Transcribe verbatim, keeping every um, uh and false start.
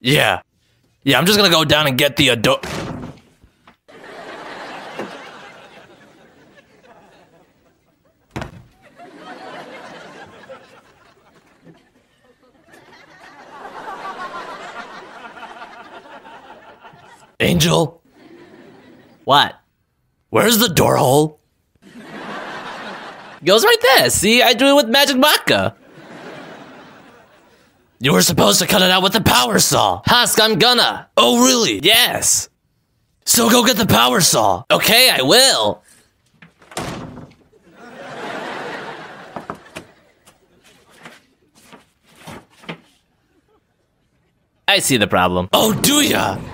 Yeah. Yeah, I'm just gonna go down and get the ado- Angel? What? Where's the door hole? Goes right there. See, I drew it with magic marker. You were supposed to cut it out with the power saw. Husk, I'm gonna. Oh, really? Yes. So go get the power saw. Okay, I will. I see the problem. Oh, do ya?